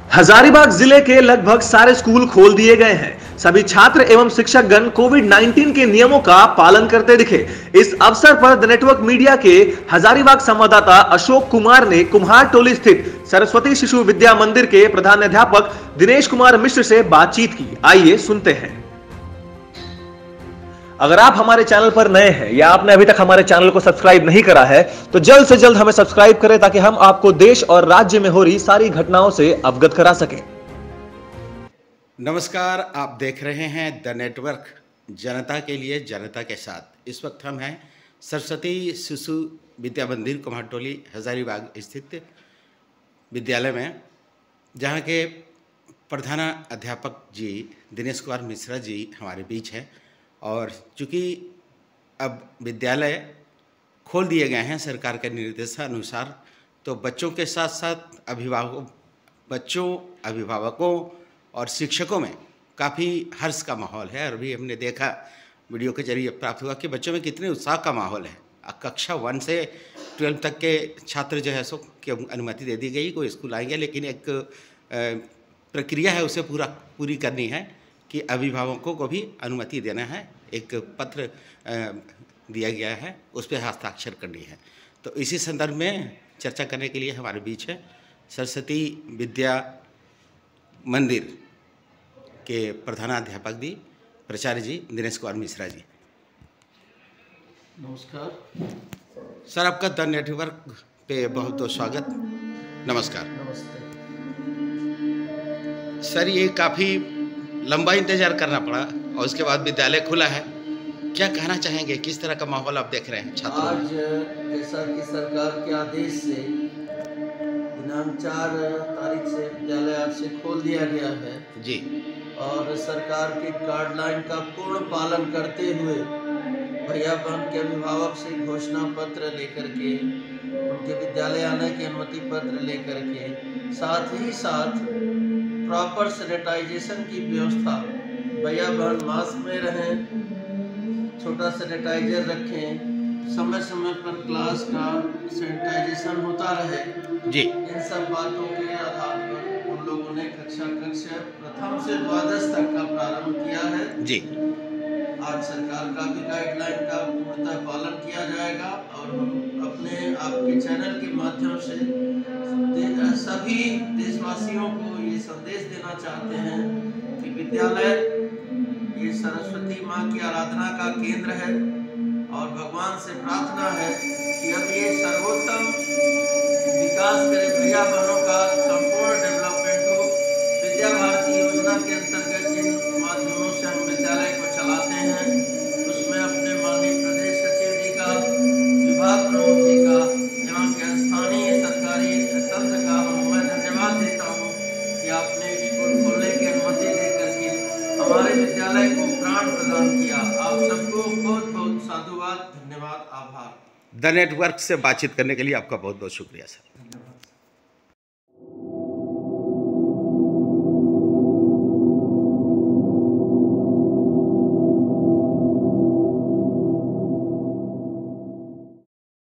हजारीबाग जिले के लगभग सारे स्कूल खोल दिए गए हैं। सभी छात्र एवं शिक्षकगण कोविड-19 के नियमों का पालन करते दिखे। इस अवसर पर द नेटवर्क मीडिया के हजारीबाग संवाददाता अशोक कुमार ने कुम्हार टोली स्थित सरस्वती शिशु विद्या मंदिर के प्रधानाध्यापक दिनेश कुमार मिश्र से बातचीत की। आइए सुनते हैं। अगर आप हमारे चैनल पर नए हैं या आपने अभी तक हमारे चैनल को सब्सक्राइब नहीं करा है तो जल्द से जल्द हमें सब्सक्राइब करें ताकि हम आपको देश और राज्य में हो रही सारी घटनाओं से अवगत करा सकें। नमस्कार, आप देख रहे हैं द नेटवर्क, जनता के लिए जनता के साथ। इस वक्त हम हैं सरस्वती शिशु विद्या मंदिर कुम्हार टोली हजारीबाग स्थित विद्यालय में, जहां के प्रधान अध्यापक जी दिनेश कुमार मिश्रा जी हमारे बीच हैं। और चूँकि अब विद्यालय खोल दिए गए हैं सरकार के निर्देशानुसार, तो बच्चों के साथ साथ अभिभावकों और शिक्षकों में काफ़ी हर्ष का माहौल है। और अभी हमने देखा, वीडियो के जरिए प्राप्त हुआ कि बच्चों में कितने उत्साह का माहौल है। कक्षा 1 से 12 तक के छात्र जो है सो की अनुमति दे दी गई, कोई स्कूल आएंगे, लेकिन एक प्रक्रिया है उसे पूरी करनी है कि अभिभावकों को भी अनुमति देना है। एक पत्र दिया गया है, उस पर हस्ताक्षर करनी है। तो इसी संदर्भ में चर्चा करने के लिए हमारे बीच है सरस्वती विद्या मंदिर के प्रधानाध्यापक प्राचार्य जी दिनेश कुमार मिश्रा जी। नमस्कार सर, आपका द नेटवर्क पे बहुत बहुत स्वागत। नमस्कार। नमस्ते सर, ये काफ़ी लंबा इंतजार करना पड़ा और उसके बाद विद्यालय खुला है। क्या कहना चाहेंगे, किस तरह का माहौल आप देख रहे हैं छात्रों में? आज जैसा कि सरकार के आदेश से दिनांक 4 तारीख से विद्यालय आज से खोल दिया गया है जी, और सरकार के गाइडलाइन का पूर्ण पालन करते हुए भैया बहन के अभिभावक से घोषणा पत्र लेकर के, उनके विद्यालय आने की अनुमति पत्र लेकर के, साथ ही साथ प्रॉपर सैनिटाइजेशन की व्यवस्था, भैया बहन मास्क में रहें, छोटा सैनिटाइजर रखें, समय समय पर क्लास का सैनिटाइजेशन होता रहे जी। इन सब बातों के आधार पर उन लोगों ने कक्षा प्रथम से द्वादश तक का प्रारंभ किया है जी। आज सरकार का भी गाइडलाइन का पूर्णतः पालन किया जाएगा और हम अपने आपके चैनल के माध्यम से सभी देशवासियों को ये संदेश देना चाहते हैं कि विद्यालय ये सरस्वती माँ की आराधना का केंद्र है और भगवान से प्रार्थना है कि अब ये सर्वोत्तम विकास करे, भैया बहनों का संपूर्ण डेवलपमेंट हो। विद्या भारती योजना के अंतर्गत जिन माध्यमों से हम विद्यालय को चलाते हैं, उसमें अपने माननीय प्रदेश सचिव जी का, विभाग प्रमुख जी का, यहाँ के स्थानीय सरकारी तंत्र का मैं धन्यवाद देता हूँ कि आपने स्कूल खोलने की अनुमति दे करके हमारे विद्यालय को प्राण प्रदान किया। आप सबको बहुत बहुत साधुवाद, धन्यवाद, आभार। द नेटवर्क से बातचीत करने के लिए आपका बहुत बहुत शुक्रिया सर।